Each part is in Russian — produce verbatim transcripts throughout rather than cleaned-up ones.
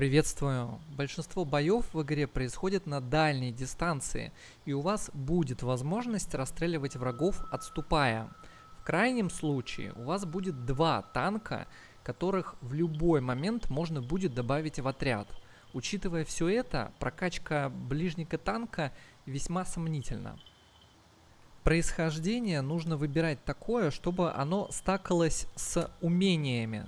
Приветствую! Большинство боев в игре происходит на дальней дистанции, и у вас будет возможность расстреливать врагов, отступая. В крайнем случае у вас будет два танка, которых в любой момент можно будет добавить в отряд. Учитывая все это, прокачка ближнего танка весьма сомнительна. Происхождение нужно выбирать такое, чтобы оно стакалось с умениями.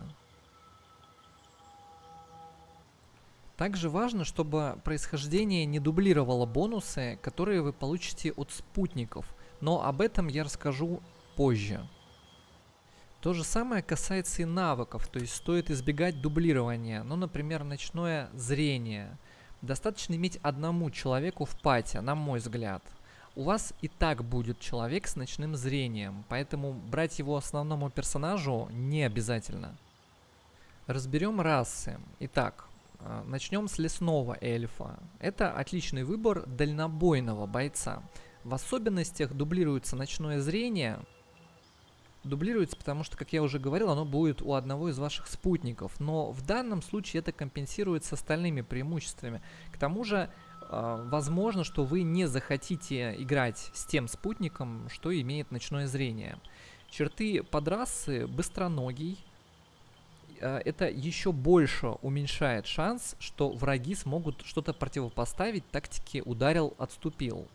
Также важно, чтобы происхождение не дублировало бонусы, которые вы получите от спутников, но об этом я расскажу позже. То же самое касается и навыков, то есть стоит избегать дублирования, ну, например, ночное зрение. Достаточно иметь одному человеку в пати, на мой взгляд. У вас и так будет человек с ночным зрением, поэтому брать его основному персонажу не обязательно. Разберем расы. Итак, начнем с лесного эльфа. Это отличный выбор дальнобойного бойца. В особенностях дублируется ночное зрение. Дублируется, потому что, как я уже говорил, оно будет у одного из ваших спутников. Но в данном случае это компенсируется остальными преимуществами. К тому же, э, возможно, что вы не захотите играть с тем спутником, что имеет ночное зрение. Черты подрасы: быстроногий. Это еще больше уменьшает шанс, что враги смогут что-то противопоставить тактике «ударил, отступил».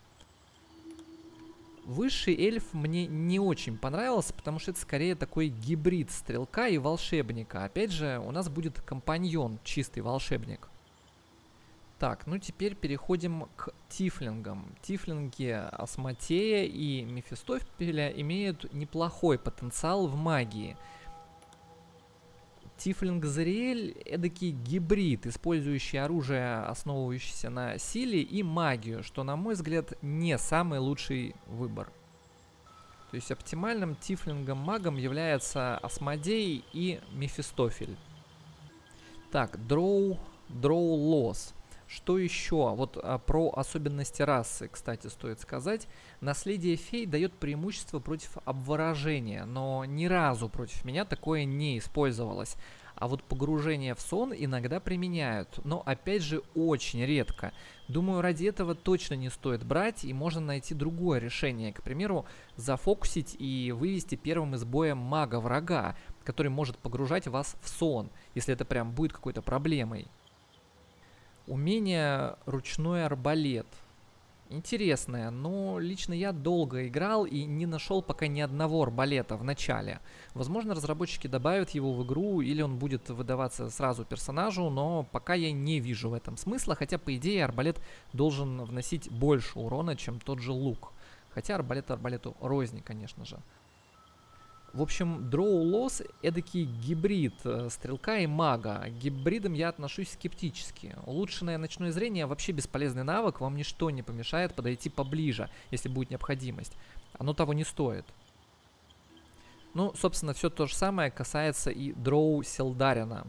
Высший эльф мне не очень понравился, потому что это скорее такой гибрид стрелка и волшебника. Опять же, у нас будет компаньон, чистый волшебник. Так, ну теперь переходим к тифлингам. Тифлинги Асматея и Мефистофеля имеют неплохой потенциал в магии. Тифлинг Зариэль — эдакий гибрид, использующий оружие, основывающееся на силе, и магию, что, на мой взгляд, не самый лучший выбор. То есть оптимальным тифлингом-магом является Асмодей и Мефистофель. Так, Дроу, Дроу Лос. Что еще? Вот а, про особенности расы, кстати, стоит сказать. Наследие фей дает преимущество против обворожения, но ни разу против меня такое не использовалось. А вот погружение в сон иногда применяют, но опять же очень редко. Думаю, ради этого точно не стоит брать, и можно найти другое решение. К примеру, зафокусить и вывести первым из боя мага врага, который может погружать вас в сон, если это прям будет какой-то проблемой. Умение ручной арбалет. Интересное, но лично я долго играл и не нашел пока ни одного арбалета в начале. Возможно, разработчики добавят его в игру, или он будет выдаваться сразу персонажу, но пока я не вижу в этом смысла, хотя, по идее, арбалет должен вносить больше урона, чем тот же лук. Хотя арбалет арбалету рознь, конечно же. В общем, Дроу Лос — эдакий гибрид э, стрелка и мага. К гибридам я отношусь скептически. Улучшенное ночное зрение — вообще бесполезный навык, вам ничто не помешает подойти поближе, если будет необходимость. Оно того не стоит. Ну, собственно, все то же самое касается и Дроу Селдарина.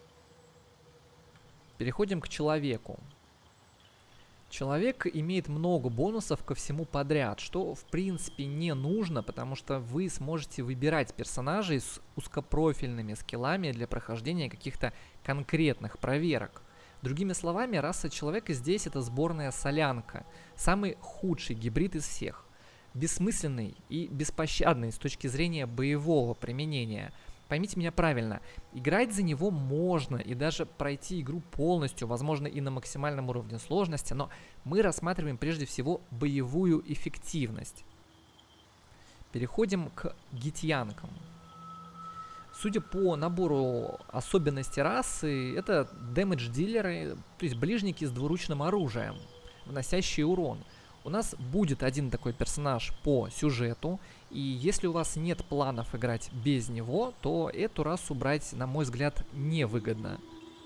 Переходим к человеку. Человек имеет много бонусов ко всему подряд, что в принципе не нужно, потому что вы сможете выбирать персонажей с узкопрофильными скиллами для прохождения каких-то конкретных проверок. Другими словами, раса человека здесь — это сборная солянка, самый худший гибрид из всех. Бессмысленный и беспощадный с точки зрения боевого применения. Поймите меня правильно, играть за него можно и даже пройти игру полностью, возможно, и на максимальном уровне сложности, но мы рассматриваем прежде всего боевую эффективность. Переходим к гитьянкам. Судя по набору особенностей расы, это дэмэдж-дилеры, то есть ближники с двуручным оружием, вносящие урон. У нас будет один такой персонаж по сюжету, и если у вас нет планов играть без него, то эту расу брать, на мой взгляд, невыгодно.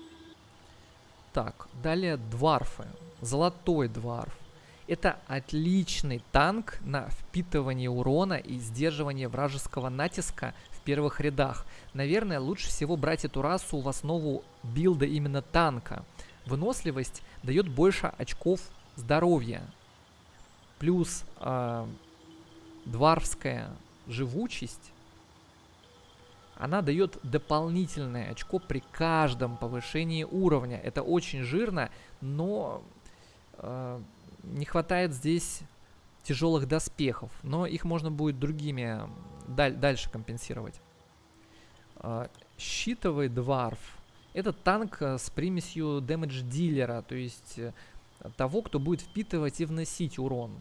Так, далее дварфы. Золотой дварф. Это отличный танк на впитывание урона и сдерживание вражеского натиска в первых рядах. Наверное, лучше всего брать эту расу в основу билда именно танка. Выносливость дает больше очков здоровья. Плюс э, дварфская живучесть она дает дополнительное очко при каждом повышении уровня. Это очень жирно, но э, не хватает здесь тяжелых доспехов, но их можно будет другими даль дальше компенсировать. Э, щитовый дварф. Это танк с примесью damage дилера, то есть э, того, кто будет впитывать и вносить урон.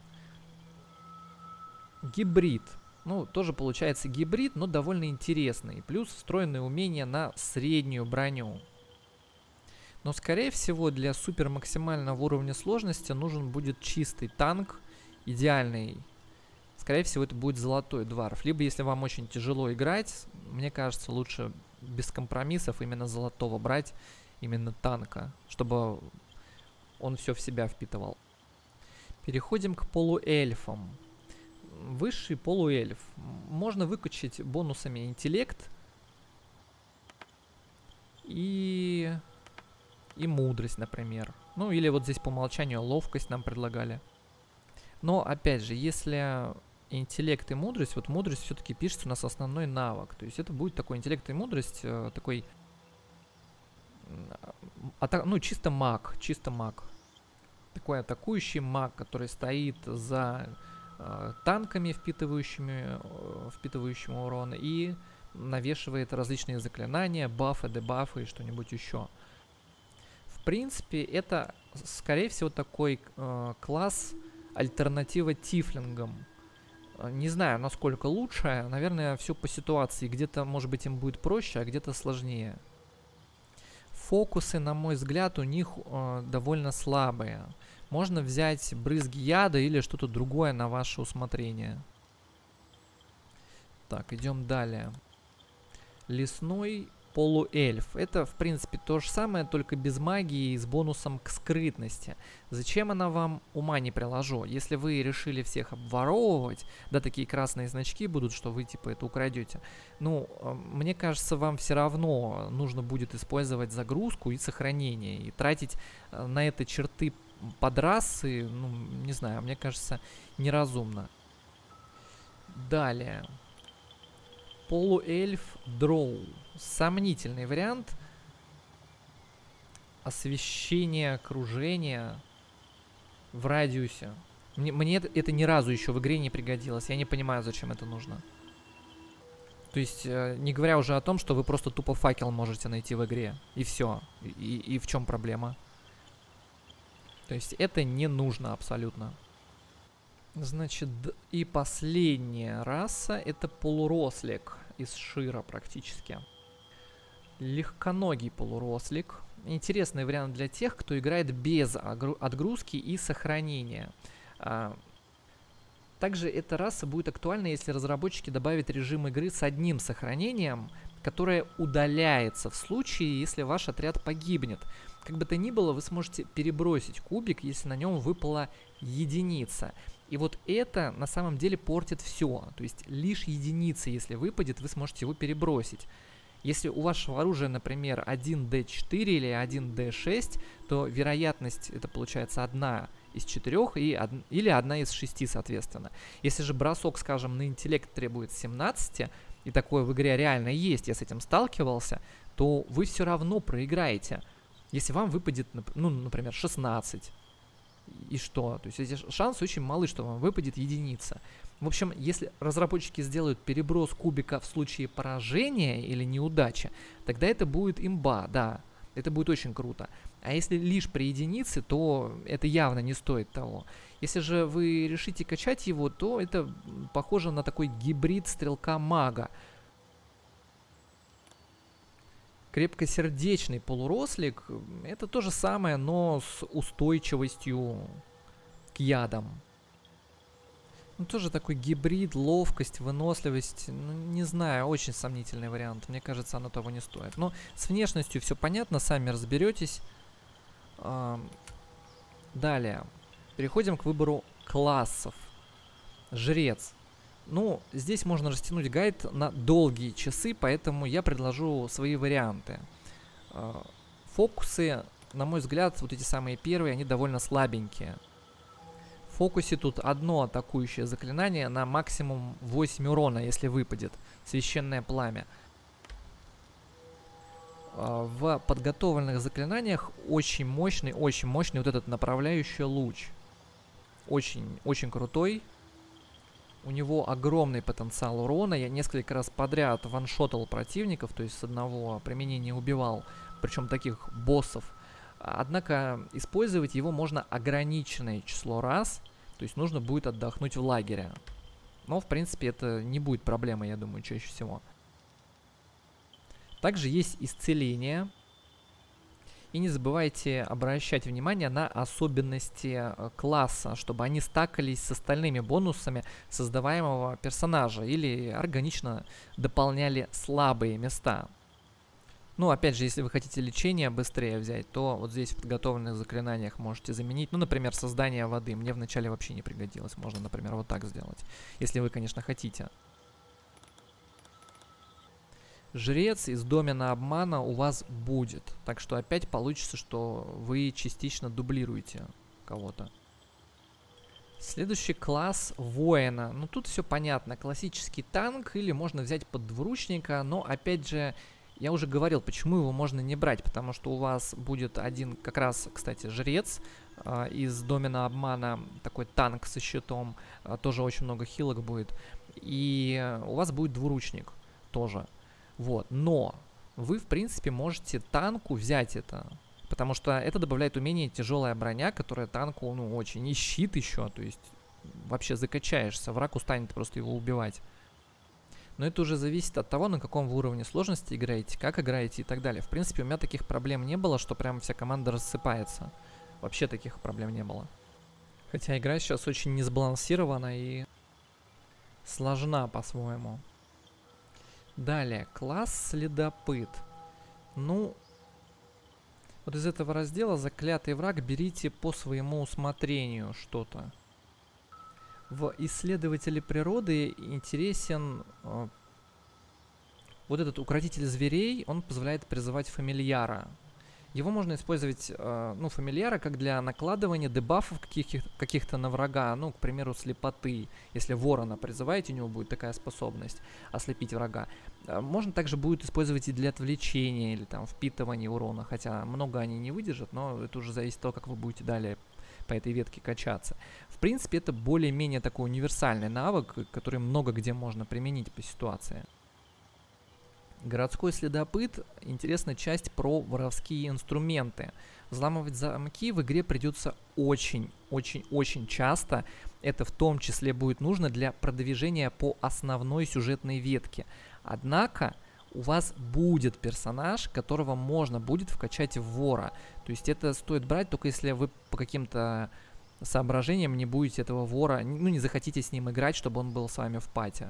Гибрид. Ну, тоже получается гибрид, но довольно интересный. Плюс встроенные умения на среднюю броню. Но, скорее всего, для супер максимального уровня сложности нужен будет чистый танк, идеальный. Скорее всего, это будет золотой дварф. Либо, если вам очень тяжело играть, мне кажется, лучше без компромиссов именно золотого брать, именно танка, чтобы он все в себя впитывал. Переходим к полуэльфам. Высший полуэльф. Можно выкачать бонусами интеллект и, и мудрость, например. Ну, или вот здесь по умолчанию ловкость нам предлагали. Но, опять же, если интеллект и мудрость, вот мудрость все-таки пишется у нас основной навык. То есть это будет такой интеллект и мудрость, э, такой, ата ну, чисто маг, чисто маг. Такой атакующий маг, который стоит за э, танками, впитывающими, э, впитывающими урон, и навешивает различные заклинания, бафы, дебафы и что-нибудь еще. В принципе, это, скорее всего, такой э, класс альтернатива тифлингам. Не знаю, насколько лучше. Наверное, все по ситуации. Где-то, может быть, им будет проще, а где-то сложнее. Фокусы, на мой взгляд, у них э, довольно слабые. Можно взять брызги яда или что-то другое на ваше усмотрение. Так, идем далее. Лесной полуэльф. Это, в принципе, то же самое, только без магии и с бонусом к скрытности. Зачем она вам, ума не приложу. Если вы решили всех обворовывать, да, такие красные значки будут, что вы, типа, это украдете. Ну, мне кажется, вам все равно нужно будет использовать загрузку и сохранение. И тратить на это черты подрасы, ну, не знаю, мне кажется, неразумно. Далее. Полуэльф дроу. Сомнительный вариант. Освещение окружения в радиусе. Мне, мне это, это ни разу еще в игре не пригодилось. Я не понимаю, зачем это нужно. То есть, э, не говоря уже о том, что вы просто тупо факел можете найти в игре. И все. И, и в чем проблема? То есть, это не нужно абсолютно. Значит, и последняя раса — это полурослик из Шира практически. Легконогий полурослик. Интересный вариант для тех, кто играет без отгрузки и сохранения. А, также эта раса будет актуальна, если разработчики добавят режим игры с одним сохранением, которое удаляется в случае, если ваш отряд погибнет. Как бы то ни было, вы сможете перебросить кубик, если на нем выпала единица. И вот это на самом деле портит все. То есть лишь единица, если выпадет, вы сможете его перебросить. Если у вашего оружия, например, один дэ четыре или один дэ шесть, то вероятность, это получается одна из четырех и од... или одна из шести, соответственно. Если же бросок, скажем, на интеллект требует семнадцати, и такое в игре реально есть, я с этим сталкивался, то вы все равно проиграете. Если вам выпадет, ну, например, шестнадцать. И что? То есть эти шансы очень малы, что вам выпадет единица. В общем, если разработчики сделают переброс кубика в случае поражения или неудачи, тогда это будет имба, да. Это будет очень круто. А если лишь при единице, то это явно не стоит того. Если же вы решите качать его, то это похоже на такой гибрид стрелка-мага. Крепкосердечный полурослик — это то же самое, но с устойчивостью к ядам. Ну, тоже такой гибрид, ловкость, выносливость. Ну, не знаю, очень сомнительный вариант. Мне кажется, оно того не стоит. Но с внешностью все понятно, сами разберетесь. А, далее. Переходим к выбору классов. Жрец. Ну, здесь можно растянуть гайд на долгие часы, поэтому я предложу свои варианты. Фокусы, на мой взгляд, вот эти самые первые, они довольно слабенькие. В фокусе тут одно атакующее заклинание на максимум восемь урона, если выпадет. Священное пламя. в подготовленных заклинаниях очень мощный, очень мощный вот этот направляющий луч. Очень, очень крутой. У него огромный потенциал урона. Я несколько раз подряд ваншотал противников, то есть с одного применения убивал, причем таких боссов. Однако использовать его можно ограниченное число раз, то есть нужно будет отдохнуть в лагере. Но, в принципе, это не будет проблемой, я думаю, чаще всего. Также есть исцеление. И не забывайте обращать внимание на особенности класса, чтобы они стакались с остальными бонусами создаваемого персонажа или органично дополняли слабые места. Ну, опять же, если вы хотите лечение быстрее взять, то вот здесь в подготовленных заклинаниях можете заменить. Ну, например, создание воды. Мне вначале вообще не пригодилось. Можно, например, вот так сделать. Если вы, конечно, хотите. Жрец из домена обмана у вас будет. Так что опять получится, что вы частично дублируете кого-то. Следующий класс воина. Ну, тут все понятно. Классический танк или можно взять поддвуручника, но опять же... Я уже говорил, почему его можно не брать, потому что у вас будет один как раз, кстати, жрец э, из домена обмана, такой танк со щитом, э, тоже очень много хилок будет, и у вас будет двуручник тоже, вот, но вы, в принципе, можете танку взять это, потому что это добавляет умение тяжелая броня, которая танку, ну, очень, и щит еще, то есть вообще закачаешься, враг устанет просто его убивать. Но это уже зависит от того, на каком вы уровне сложности играете, как играете и так далее. В принципе, у меня таких проблем не было, что прям вся команда рассыпается. Вообще таких проблем не было. Хотя игра сейчас очень несбалансирована и сложна по-своему. Далее, класс следопыт. Ну, вот из этого раздела заклятый враг берите по своему усмотрению что-то. В исследователе природы интересен э, вот этот укротитель зверей, он позволяет призывать фамильяра. Его можно использовать, э, ну, фамильяра, как для накладывания дебафов каких- каких-то на врага, ну, к примеру, слепоты. Если ворона призываете, у него будет такая способность ослепить врага. Э, можно также будет использовать и для отвлечения или там впитывания урона, хотя много они не выдержат, но это уже зависит от того, как вы будете далее по этой ветке качаться. В принципе, это более-менее такой универсальный навык, который много где можно применить по ситуации. Городской следопыт — интересная часть про воровские инструменты. Взламывать замки в игре придется очень-очень-очень часто. Это в том числе будет нужно для продвижения по основной сюжетной ветке. Однако у вас будет персонаж, которого можно будет вкачать в вора. То есть это стоит брать только если вы по каким-то соображениям не будете этого вора, ну, не захотите с ним играть, чтобы он был с вами в пати.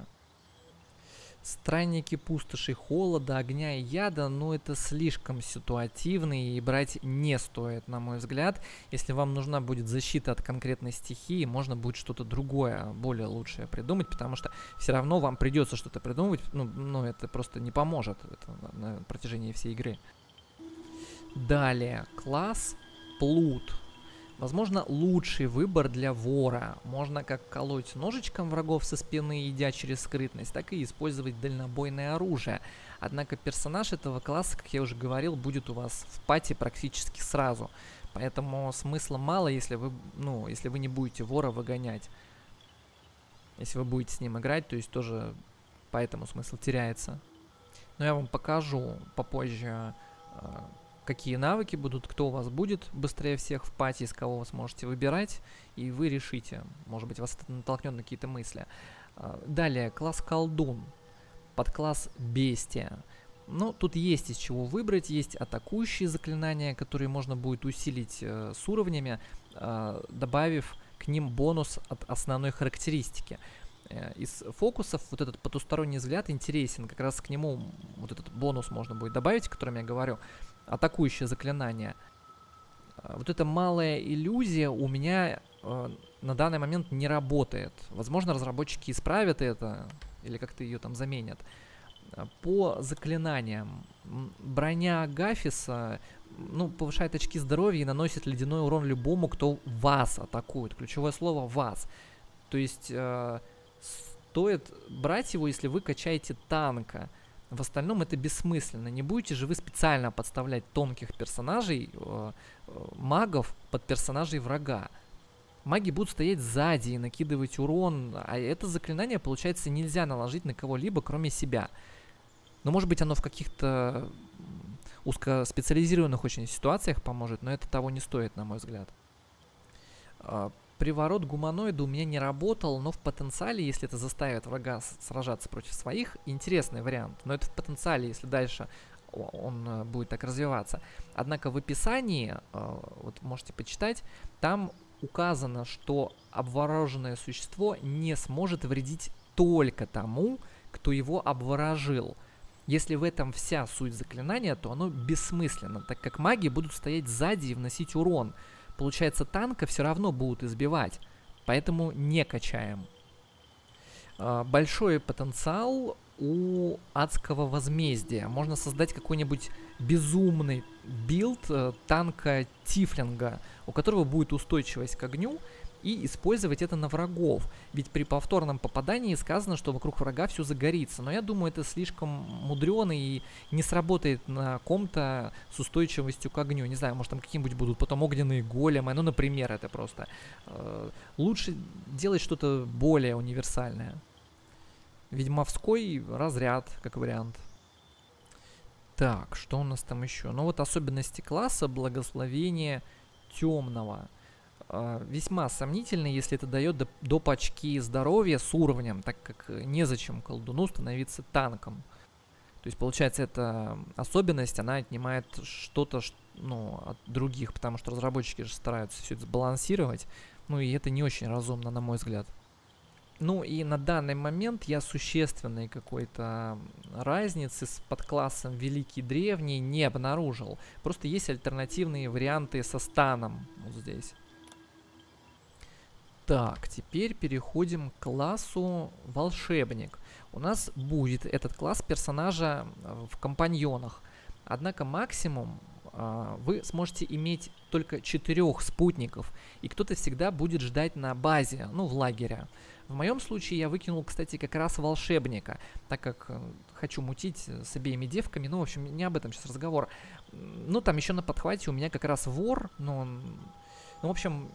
Странники пустоши холода, огня и яда, но это слишком ситуативно и брать не стоит, на мой взгляд. Если вам нужна будет защита от конкретной стихии, можно будет что-то другое, более лучшее придумать, потому что все равно вам придется что-то придумывать, ну, ну это просто не поможет это на, на протяжении всей игры. Далее, класс плут. Возможно, лучший выбор для вора. Можно как колоть ножичком врагов со спины, идя через скрытность, так и использовать дальнобойное оружие. Однако персонаж этого класса, как я уже говорил, будет у вас в пати практически сразу. Поэтому смысла мало, если вы, ну, если вы не будете вора выгонять. Если вы будете с ним играть, то есть тоже поэтому смысл теряется. Но я вам покажу попозже, какие навыки будут, кто у вас будет быстрее всех в пати, из кого вы сможете выбирать, и вы решите. Может быть, вас это натолкнет на какие-то мысли. Далее, класс колдун, подкласс бестия. Ну, тут есть из чего выбрать, есть атакующие заклинания, которые можно будет усилить э, с уровнями, э, добавив к ним бонус от основной характеристики. Э, из фокусов вот этот потусторонний взгляд интересен, как раз к нему вот этот бонус можно будет добавить, о котором я говорю. Атакующее заклинание. Вот эта малая иллюзия у меня э, на данный момент не работает. Возможно, разработчики исправят это или как-то ее там заменят. По заклинаниям. Броня Гафиса, ну, повышает очки здоровья и наносит ледяной урон любому, кто вас атакует. Ключевое слово «вас». То есть э, стоит брать его, если вы качаете танка. В остальном это бессмысленно. Не будете же вы специально подставлять тонких персонажей, э, э, магов, под персонажей врага. Маги будут стоять сзади и накидывать урон, а это заклинание, получается, нельзя наложить на кого-либо, кроме себя. Но, может быть, оно в каких-то узкоспециализированных очень ситуациях поможет, но это того не стоит, на мой взгляд. Приворот гуманоида у меня не работал, но в потенциале, если это заставит врага сражаться против своих, интересный вариант. Но это в потенциале, если дальше он будет так развиваться. Однако в описании, вот можете почитать, там указано, что обвороженное существо не сможет вредить только тому, кто его обворожил. Если в этом вся суть заклинания, то оно бессмысленно, так как маги будут стоять сзади и вносить урон. Получается, танка все равно будут избивать, поэтому не качаем. Большой потенциал у адского возмездия. Можно создать какой-нибудь безумный билд танка Тифлинга, у которого будет устойчивость к огню, и использовать это на врагов. Ведь при повторном попадании сказано, что вокруг врага все загорится. Но я думаю, это слишком мудрено и не сработает на ком-то с устойчивостью к огню. Не знаю, может там какие-нибудь будут потом огненные големы. Ну, например, это просто. Э, лучше делать что-то более универсальное. Ведьмовской разряд, как вариант. Так, что у нас там еще? Ну вот особенности класса благословение темного. Весьма сомнительно, если это дает доп. Очки здоровья с уровнем, так как незачем колдуну становиться танком. То есть, получается, эта особенность, она отнимает что-то, ну, от других, потому что разработчики же стараются все это сбалансировать. Ну и это не очень разумно, на мой взгляд. Ну и на данный момент я существенной какой-то разницы с подклассом Великий Древний не обнаружил. Просто есть альтернативные варианты со станом вот здесь. Так, теперь переходим к классу волшебник. У нас будет этот класс персонажа в компаньонах. Однако максимум э, вы сможете иметь только четырех спутников. И кто-то всегда будет ждать на базе, ну в лагере. В моем случае я выкинул, кстати, как раз волшебника. Так как э, хочу мутить с обеими девками. Ну, в общем, не об этом сейчас разговор. Ну, там еще на подхвате у меня как раз вор. Ну, ну в общем...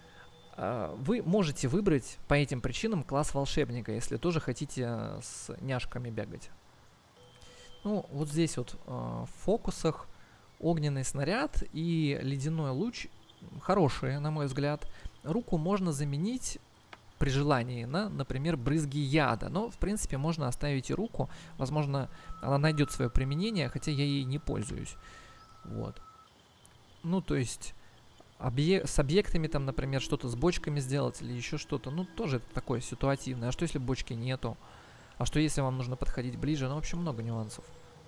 Вы можете выбрать по этим причинам класс волшебника, если тоже хотите с няшками бегать. Ну, вот здесь вот э, в фокусах огненный снаряд и ледяной луч хорошие, на мой взгляд. Руку можно заменить при желании на, например, брызги яда. Но, в принципе, можно оставить и руку. Возможно, она найдет свое применение, хотя я ей не пользуюсь. Вот. Ну, то есть... Объек с объектами, там, например, что-то с бочками сделать или еще что-то. Ну, тоже это такое ситуативное. А что, если бочки нету? А что, если вам нужно подходить ближе? Ну, в общем, много нюансов.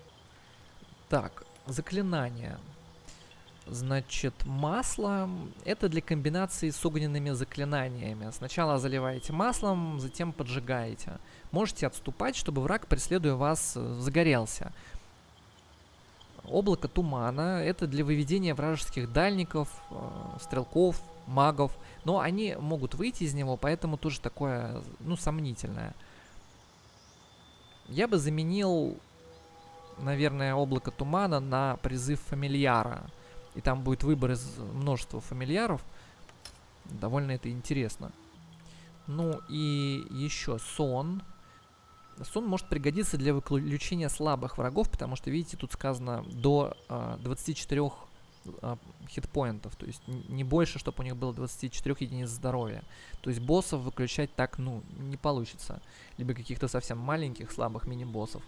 Так, заклинания. Значит, масло — это для комбинации с огненными заклинаниями. Сначала заливаете маслом, затем поджигаете. Можете отступать, чтобы враг, преследуя вас, загорелся. Облако тумана — это для выведения вражеских дальников, э, стрелков, магов. Но они могут выйти из него, поэтому тоже такое, ну, сомнительное. Я бы заменил, наверное, облако тумана на призыв фамильяра. И там будет выбор из множества фамильяров. Довольно это интересно. Ну и еще сон. Сон может пригодиться для выключения слабых врагов, потому что, видите, тут сказано до э, двадцати четырёх э, хитпоинтов, то есть не больше, чтобы у них было двадцати четырёх единиц здоровья. То есть боссов выключать так, ну, не получится. Либо каких-то совсем маленьких, слабых мини-боссов.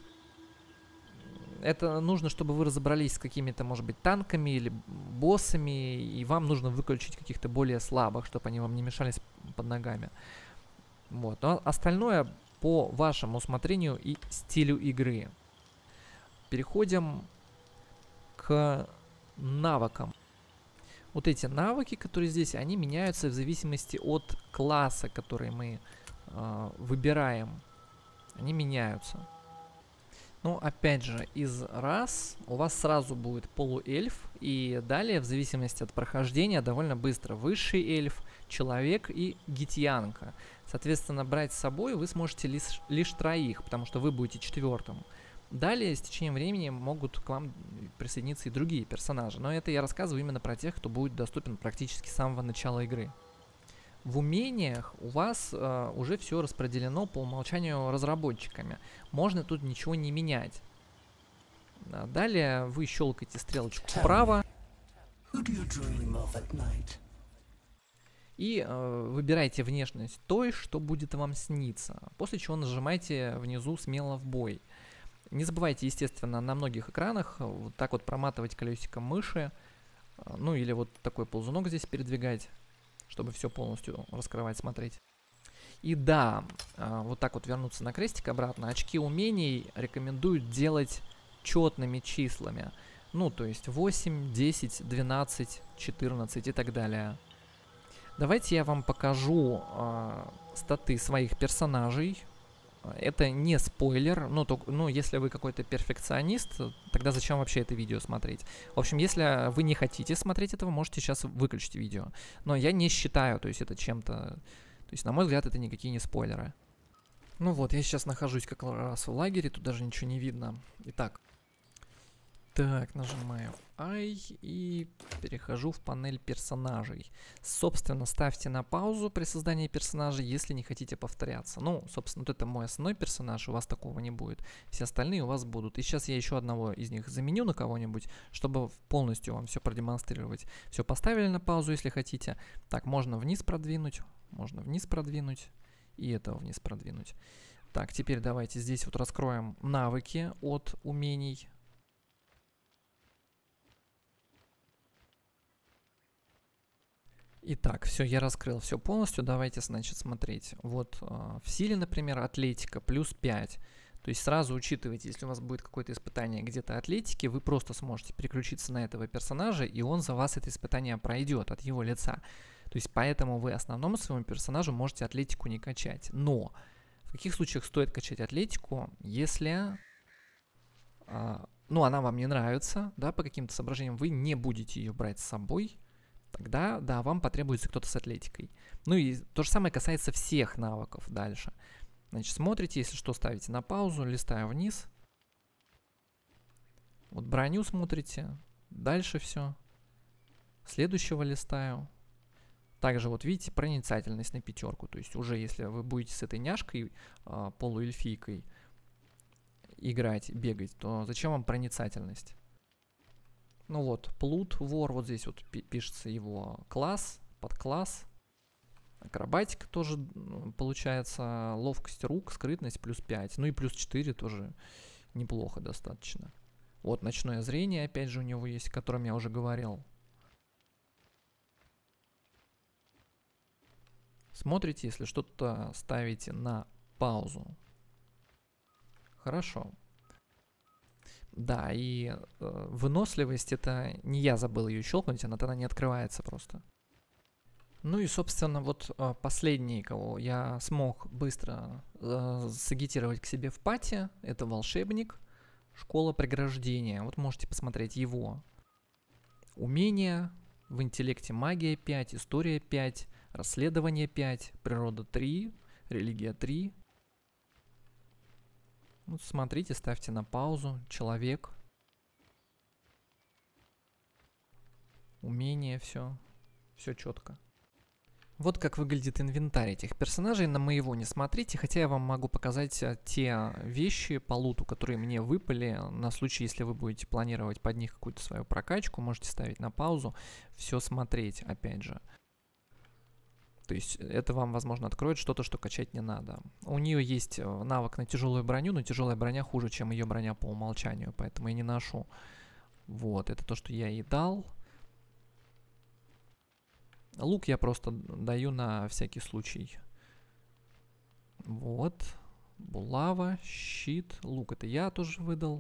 Это нужно, чтобы вы разобрались с какими-то, может быть, танками или боссами, и вам нужно выключить каких-то более слабых, чтобы они вам не мешались под ногами. Вот. Но остальное по вашему усмотрению и стилю игры. Переходим к навыкам. Вот эти навыки, которые здесь, они меняются в зависимости от класса, который мы э, выбираем. Они меняются. Но опять же, из рас у вас сразу будет полуэльф, и далее, в зависимости от прохождения, довольно быстро высший эльф, человек и гитьянка. Соответственно, брать с собой вы сможете лишь, лишь троих, потому что вы будете четвертым. Далее, с течением времени, могут к вам присоединиться и другие персонажи, но это я рассказываю именно про тех, кто будет доступен практически с самого начала игры. В умениях у вас э, уже все распределено по умолчанию разработчиками. Можно тут ничего не менять. Далее вы щелкаете стрелочку вправо и э, выбираете внешность той, что будет вам сниться. После чего нажимаете внизу смело в бой. Не забывайте, естественно, на многих экранах вот так вот проматывать колесиком мыши, ну или вот такой ползунок здесь передвигать, чтобы все полностью раскрывать, смотреть. И да, вот так вот вернуться на крестик обратно. Очки умений рекомендуют делать четными числами. Ну, то есть восемь, десять, двенадцать, четырнадцать и так далее. Давайте я вам покажу э, статы своих персонажей. Это не спойлер, ну, то, ну, если вы какой-то перфекционист, тогда зачем вообще это видео смотреть? В общем, если вы не хотите смотреть этого, можете сейчас выключить видео. Но я не считаю, то есть это чем-то... То есть, на мой взгляд, это никакие не спойлеры. Ну вот, я сейчас нахожусь как раз в лагере, тут даже ничего не видно. Итак. Так, нажимаю I и перехожу в панель персонажей. Собственно, ставьте на паузу при создании персонажа, если не хотите повторяться. Ну, собственно, вот это мой основной персонаж, у вас такого не будет. Все остальные у вас будут. И сейчас я еще одного из них заменю на кого-нибудь, чтобы полностью вам все продемонстрировать. Все поставили на паузу, если хотите. Так, можно вниз продвинуть, можно вниз продвинуть и этого вниз продвинуть. Так, теперь давайте здесь вот раскроем навыки от умений. Итак, все, я раскрыл все полностью. Давайте, значит, смотреть. Вот э, в силе, например, атлетика плюс пять. То есть сразу учитывайте, если у вас будет какое-то испытание где-то атлетики, вы просто сможете переключиться на этого персонажа, и он за вас это испытание пройдет от его лица. То есть поэтому вы основному своему персонажу можете атлетику не качать. Но в каких случаях стоит качать атлетику, если... Э, ну, она вам не нравится, да, по каким-то соображениям, вы не будете ее брать с собой. Тогда, да, вам потребуется кто-то с атлетикой. Ну и то же самое касается всех навыков дальше. Значит, смотрите, если что, ставите на паузу, листаю вниз. Вот броню смотрите, дальше все. Следующего листаю. Также вот видите, проницательность на пятерку. То есть уже если вы будете с этой няшкой, э, полуэльфийкой играть, бегать, то зачем вам проницательность? Ну вот, плут, вор, вот здесь вот пишется его класс, подкласс. Акробатика тоже получается, ловкость рук, скрытность плюс пять. Ну и плюс четыре тоже неплохо достаточно. Вот ночное зрение, опять же, у него есть, о котором я уже говорил. Смотрите, если что-то ставите на паузу. Хорошо. Да, и э, выносливость, это не я забыл ее щелкнуть, она тогда не открывается просто. Ну и, собственно, вот э, последний, кого я смог быстро э, сагитировать к себе в пати, это волшебник, школа преграждения. Вот можете посмотреть его умения: в интеллекте магия пять, история пять, расследование пять, природа три, религия три. Вот смотрите, ставьте на паузу. Человек. Умение, все. Все четко. Вот как выглядит инвентарь этих персонажей. На моего не смотрите, хотя я вам могу показать те вещи по луту, которые мне выпали. На случай, если вы будете планировать под них какую-то свою прокачку, можете ставить на паузу, все смотреть, опять же. То есть это вам, возможно, откроет что-то, что качать не надо. У нее есть навык на тяжелую броню, но тяжелая броня хуже, чем ее броня по умолчанию, поэтому я не ношу. Вот, это то, что я ей дал. Лук я просто даю на всякий случай. Вот. Булава, щит, лук это я тоже выдал.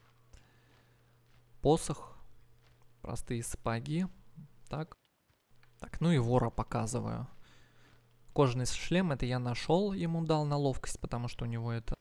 Посох. Простые сапоги. Так. Так, ну и вора показываю. Кожаный шлем, это я нашел, ему дал на ловкость, потому что у него это...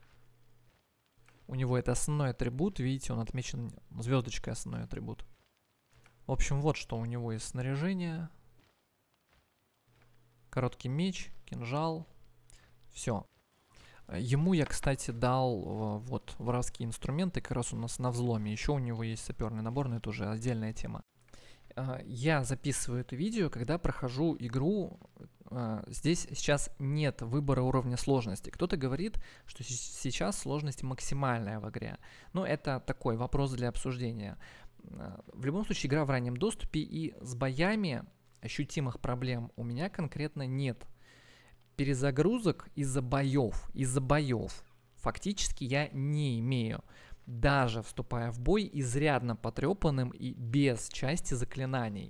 У него это основной атрибут, видите, он отмечен звездочкой основной атрибут. В общем, вот что у него из снаряжения. Короткий меч, кинжал. Все. Ему я, кстати, дал э, вот воровские инструменты, как раз у нас на взломе. Еще у него есть саперный набор, но это уже отдельная тема. Э, я записываю это видео, когда прохожу игру. Э, здесь сейчас нет выбора уровня сложности. Кто-то говорит, что сейчас сложность максимальная в игре. Но это такой вопрос для обсуждения. Э, в любом случае, игра в раннем доступе, и с боями ощутимых проблем у меня конкретно нет. Перезагрузок из-за боев, из-за боев фактически я не имею, даже вступая в бой изрядно потрепанным и без части заклинаний.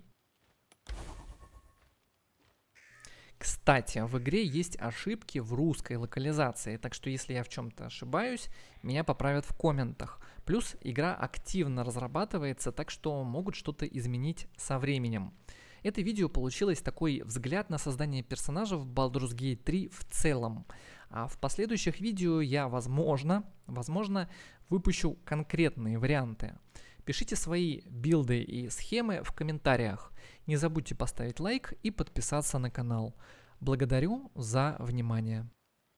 Кстати, в игре есть ошибки в русской локализации, так что если я в чем-то ошибаюсь, меня поправят в комментах. Плюс игра активно разрабатывается, так что могут что-то изменить со временем. Это видео получилось такой взгляд на создание персонажа в Baldur's Gate три в целом. А в последующих видео я, возможно, возможно, выпущу конкретные варианты. Пишите свои билды и схемы в комментариях. Не забудьте поставить лайк и подписаться на канал. Благодарю за внимание.